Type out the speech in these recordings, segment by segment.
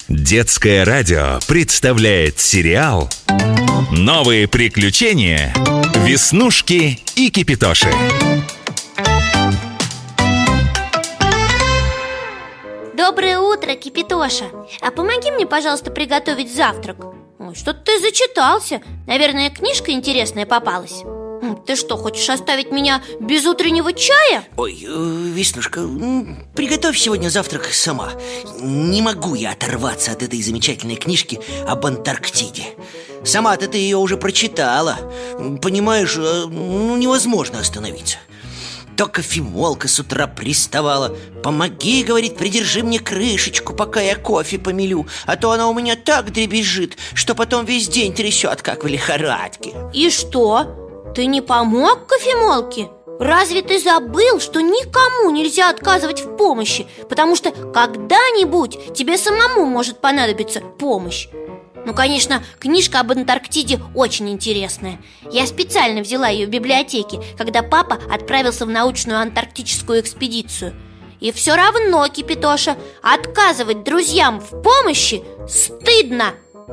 Детское радио представляет сериал «Новые приключения Веснушки и Кипитоши». Доброе утро, Кипитоша. А помоги мне, пожалуйста, приготовить завтрак. Ой, что-то ты зачитался. Наверное, книжка интересная попалась. Ты что, хочешь оставить меня без утреннего чая? Ой, Веснушка, приготовь сегодня завтрак сама. Не могу я оторваться от этой замечательной книжки об Антарктиде. Сама-то ты ее уже прочитала. Понимаешь, невозможно остановиться. То кофемолка с утра приставала. «Помоги, — говорит, — придержи мне крышечку, пока я кофе помелю, а то она у меня так дребезжит, что потом весь день трясет, как в лихорадке». И что? Ты не помог кофемолке? Разве ты забыл, что никому нельзя отказывать в помощи, потому что когда-нибудь тебе самому может понадобиться помощь? Ну, конечно, книжка об Антарктиде очень интересная. Я специально взяла ее в библиотеке, когда папа отправился в научную антарктическую экспедицию. И все равно, Кипитоша, отказывать друзьям в помощи стыдно.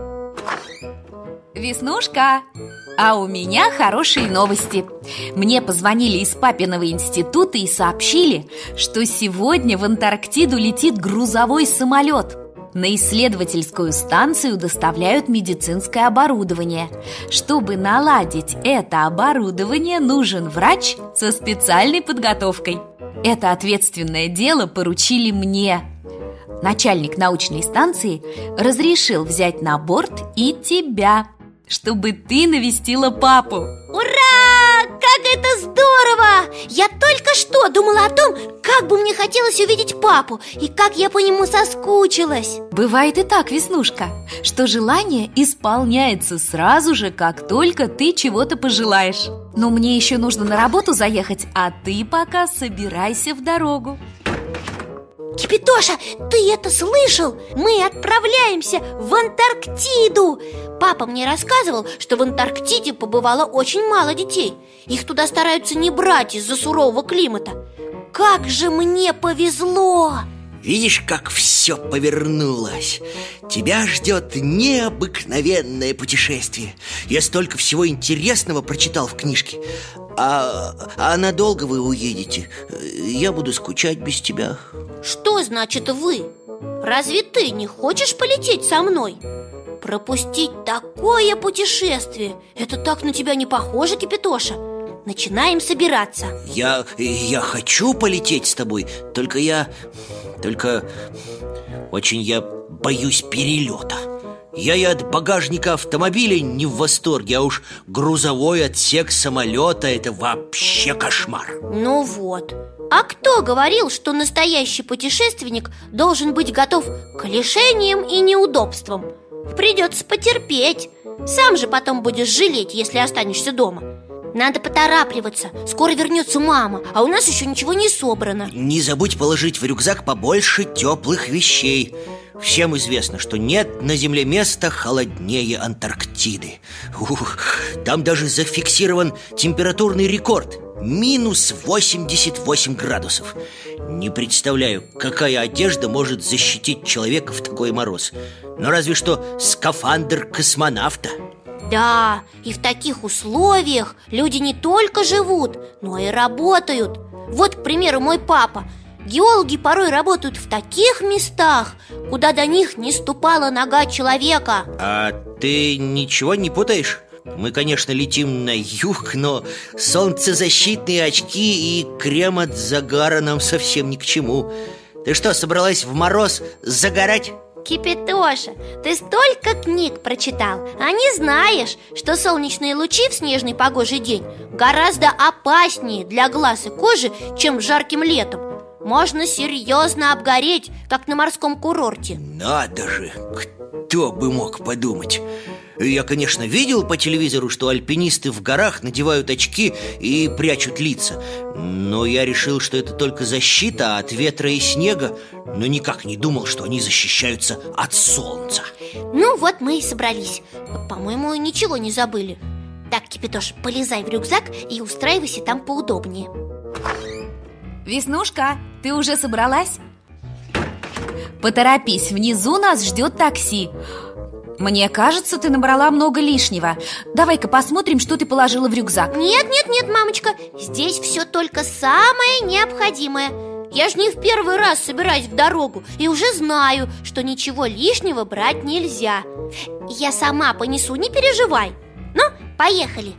Веснушка, а у меня хорошие новости. Мне позвонили из папиного института и сообщили, что сегодня в Антарктиду летит грузовой самолет. На исследовательскую станцию доставляют медицинское оборудование. Чтобы наладить это оборудование, нужен врач со специальной подготовкой. Это ответственное дело поручили мне. Начальник научной станции разрешил взять на борт и тебя, чтобы ты навестила папу. Ура! Как это здорово! Я только что думала о том, как бы мне хотелось увидеть папу и как я по нему соскучилась. Бывает и так, Веснушка, что желание исполняется сразу же, как только ты чего-то пожелаешь. Но мне еще нужно на работу заехать, а ты пока собирайся в дорогу. Кипитоша, ты это слышал? Мы отправляемся в Антарктиду. Папа мне рассказывал, что в Антарктиде побывало очень мало детей. Их туда стараются не брать из-за сурового климата. Как же мне повезло! Видишь, как все повернулось. Тебя ждет необыкновенное путешествие. Я столько всего интересного прочитал в книжке. А надолго вы уедете? Я буду скучать без тебя. Что значит «вы»? Разве ты не хочешь полететь со мной? Пропустить такое путешествие — это так на тебя не похоже, Кипитоша. Начинаем собираться. Я хочу полететь с тобой. Только очень я боюсь перелета. Я и от багажника автомобиля не в восторге, а уж грузовой отсек самолета — это вообще кошмар. Ну вот. А кто говорил, что настоящий путешественник должен быть готов к лишениям и неудобствам? Придется потерпеть. Сам же потом будешь жалеть, если останешься дома. Надо поторапливаться, скоро вернется мама, а у нас еще ничего не собрано. Не забудь положить в рюкзак побольше теплых вещей. Всем известно, что нет на Земле места холоднее Антарктиды. Там даже зафиксирован температурный рекорд – минус 88 градусов. Не представляю, какая одежда может защитить человека в такой мороз. Но разве что скафандр космонавта. Да, и в таких условиях люди не только живут, но и работают. Вот, к примеру, мой папа. Геологи порой работают в таких местах, куда до них не ступала нога человека. А ты ничего не путаешь? Мы, конечно, летим на юг, но солнцезащитные очки и крем от загара нам совсем ни к чему. Ты что, собралась в мороз загорать? Кипитоша, ты столько книг прочитал, а не знаешь, что солнечные лучи в снежный погожий день гораздо опаснее для глаз и кожи, чем жарким летом. Можно серьезно обгореть, как на морском курорте. Надо же, кто бы мог подумать. Я, конечно, видел по телевизору, что альпинисты в горах надевают очки и прячут лица. Но я решил, что это только защита от ветра и снега. Но никак не думал, что они защищаются от солнца. Ну вот мы и собрались. По-моему, ничего не забыли. Так, Кипитош, полезай в рюкзак и устраивайся там поудобнее. Веснушка, ты уже собралась? Поторопись, внизу нас ждет такси. Мне кажется, ты набрала много лишнего. Давай-ка посмотрим, что ты положила в рюкзак. Нет, мамочка, здесь все только самое необходимое. Я ж не в первый раз собираюсь в дорогу и уже знаю, что ничего лишнего брать нельзя. Я сама понесу, не переживай. Ну, поехали.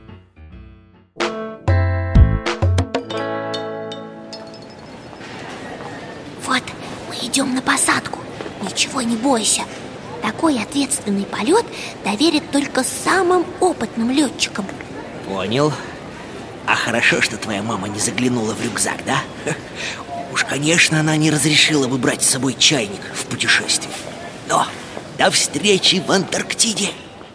Вот, мы идем на посадку. Ничего не бойся. Такой ответственный полет доверят только самым опытным летчикам. Понял. А хорошо, что твоя мама не заглянула в рюкзак, да? Уж, конечно, она не разрешила бы брать с собой чайник в путешествие. Но до встречи в Антарктиде!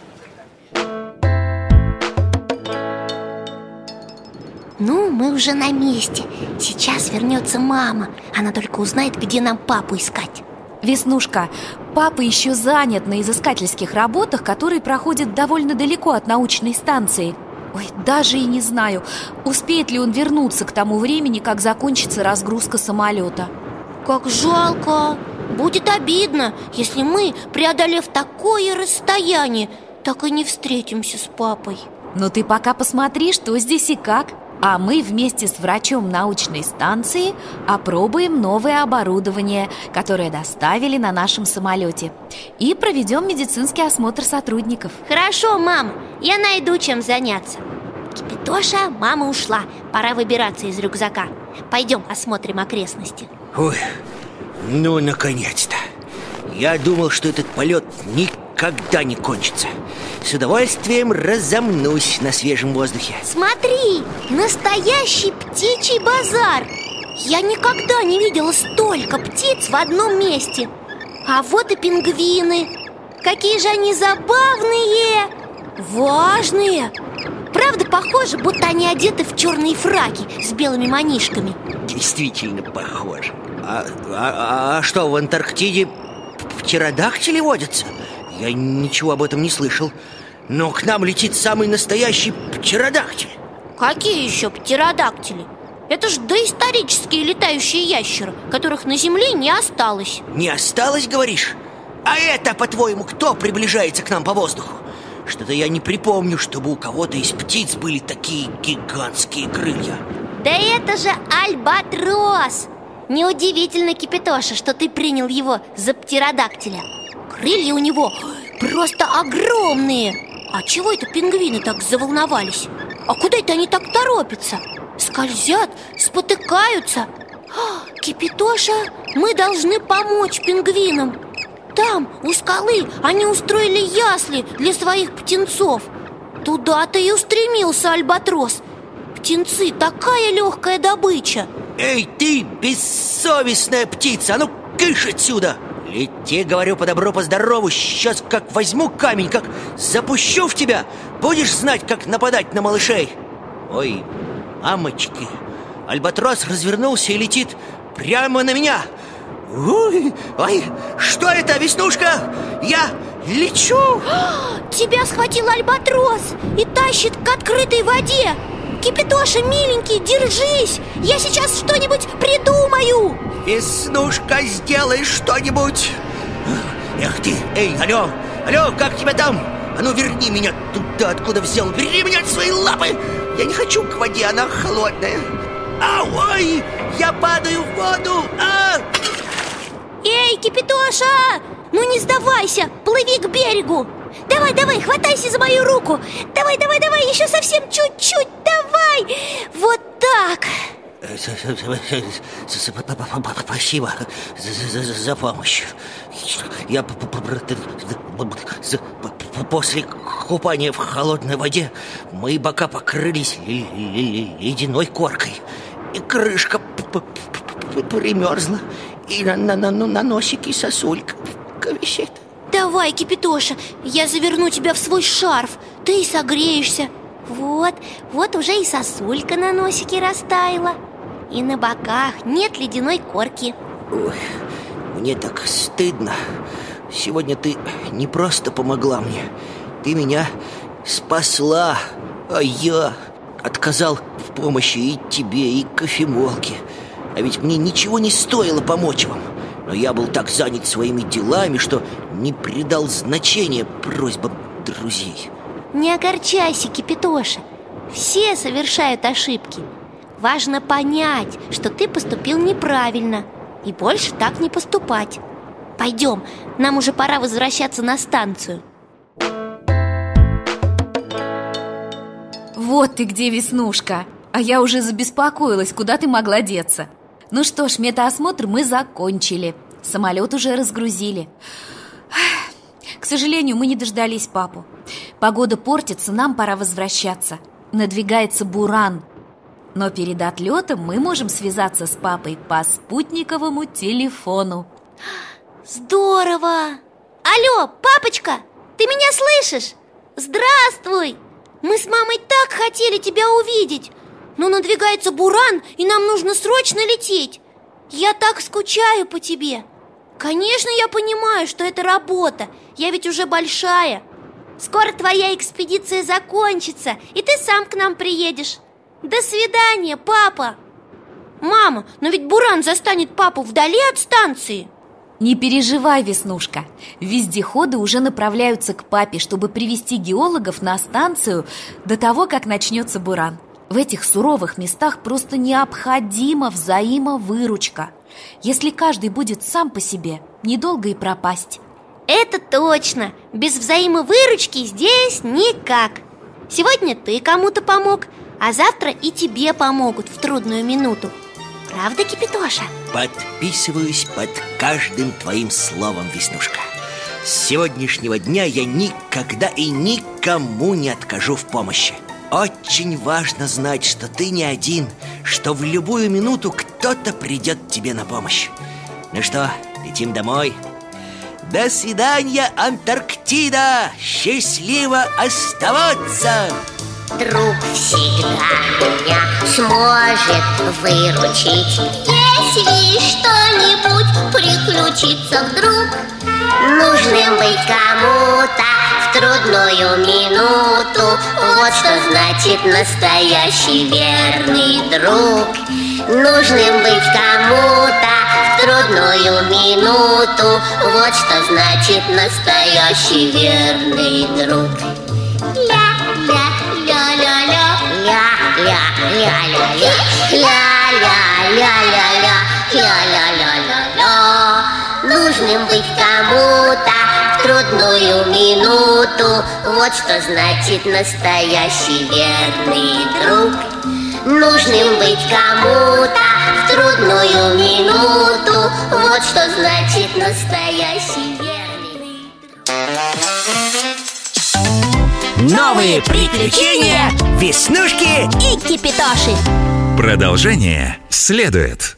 Ну, мы уже на месте. Сейчас вернется мама. Она только узнает, где нам папу искать. Веснушка, папа еще занят на изыскательских работах, которые проходят довольно далеко от научной станции. Ой, даже и не знаю, успеет ли он вернуться к тому времени, как закончится разгрузка самолета. Как жалко. Будет обидно, если мы, преодолев такое расстояние, так и не встретимся с папой. Но ты пока посмотри, что здесь и как. А мы вместе с врачом научной станции опробуем новое оборудование, которое доставили на нашем самолете, и проведем медицинский осмотр сотрудников. Хорошо, мам, я найду чем заняться. Кипитоша, мама ушла, пора выбираться из рюкзака. Пойдем осмотрим окрестности. Ой, ну наконец-то. Я думал, что этот полет никогда не кончится. С удовольствием разомнусь на свежем воздухе. Смотри, настоящий птичий базар. Я никогда не видела столько птиц в одном месте. А вот и пингвины. Какие же они забавные, важные. Правда, похоже, будто они одеты в черные фраки с белыми манишками. Действительно похоже. А что, в Антарктиде птеродактили водятся? Я ничего об этом не слышал. Но к нам летит самый настоящий птеродактиль. Какие еще птеродактили? Это ж доисторические летающие ящеры, которых на Земле не осталось. Не осталось, говоришь? А это, по-твоему, кто приближается к нам по воздуху? Что-то я не припомню, чтобы у кого-то из птиц были такие гигантские крылья. Да это же альбатрос! Неудивительно, Кипитоша, что ты принял его за птеродактиля. Крылья у него просто огромные. А чего это пингвины так заволновались? А куда это они так торопятся? Скользят, спотыкаются. Кипитоша, мы должны помочь пингвинам. Там, у скалы, они устроили ясли для своих птенцов. Туда-то и устремился альбатрос. Птенцы — такая легкая добыча. Эй, ты, бессовестная птица, а ну кыш отсюда! Лети, говорю, по добру, по здорову. Сейчас как возьму камень, как запущу в тебя, будешь знать, как нападать на малышей. Ой, мамочки, альбатрос развернулся и летит прямо на меня. Ой, что это, Веснушка? Я лечу! Тебя схватил альбатрос и тащит к открытой воде. Кипитоша, миленький, держись! Я сейчас что-нибудь придумаю! Веснушка, сделай что-нибудь! Эх ты, эй, алло, как тебя там? А ну верни меня туда, откуда взял. Верни меня от своей лапы. Я не хочу к воде, она холодная. Ой, я падаю в воду. Эй, Кипитоша, ну не сдавайся, плыви к берегу. Давай, хватайся за мою руку. Давай, еще совсем чуть-чуть, давай. Вот так. Спасибо за помощь. Я после купания в холодной воде мои бока покрылись ледяной коркой, и крышка примерзла, и на носике сосулька висит. Давай, Кипитоша, я заверну тебя в свой шарф. Ты и согреешься. Вот уже и сосулька на носике растаяла. И на боках нет ледяной корки. Ой, мне так стыдно. Сегодня ты не просто помогла мне, ты меня спасла. А я отказал в помощи и тебе, и кофемолке. А ведь мне ничего не стоило помочь вам. Но я был так занят своими делами, что не придал значения просьбам друзей. Не огорчайся, Кипитоша. Все совершают ошибки. Важно понять, что ты поступил неправильно, и больше так не поступать. Пойдем, нам уже пора возвращаться на станцию. Вот ты где, Веснушка. А я уже забеспокоилась, куда ты могла деться. Ну что ж, медосмотр мы закончили. Самолет уже разгрузили. К сожалению, мы не дождались папу. Погода портится, нам пора возвращаться. Надвигается буран. Но перед отлетом мы можем связаться с папой по спутниковому телефону. Здорово! Алло, папочка, ты меня слышишь? Здравствуй! Мы с мамой так хотели тебя увидеть, но надвигается буран, и нам нужно срочно лететь. Я так скучаю по тебе. Конечно, я понимаю, что это работа. Я ведь уже большая. Скоро твоя экспедиция закончится, и ты сам к нам приедешь. До свидания, папа. Мама, но ведь буран застанет папу вдали от станции. Не переживай, Веснушка. Вездеходы уже направляются к папе, чтобы привезти геологов на станцию до того, как начнется буран. В этих суровых местах просто необходима взаимовыручка. Если каждый будет сам по себе, недолго и пропасть. Это точно. Без взаимовыручки здесь никак. Сегодня ты кому-то помог, а завтра и тебе помогут в трудную минуту. Правда, Кипитоша? Подписываюсь под каждым твоим словом, Веснушка. С сегодняшнего дня я никогда и никому не откажу в помощи. Очень важно знать, что ты не один, что в любую минуту кто-то придет тебе на помощь. Ну что, летим домой? До свидания, Антарктида! Счастливо оставаться! Друг всегда меня сможет выручить, если что-нибудь приключится вдруг. Нужным быть кому-то в трудную минуту, вот что значит настоящий верный друг. Нужным быть кому-то в трудную минуту, вот что значит настоящий верный друг. Нужным быть кому-то в трудную минуту, вот что значит настоящий верный друг. Нужным быть кому-то в трудную минуту, вот что значит настоящий верный друг. Новые приключения Веснушки И Кипитоши. Продолжение следует.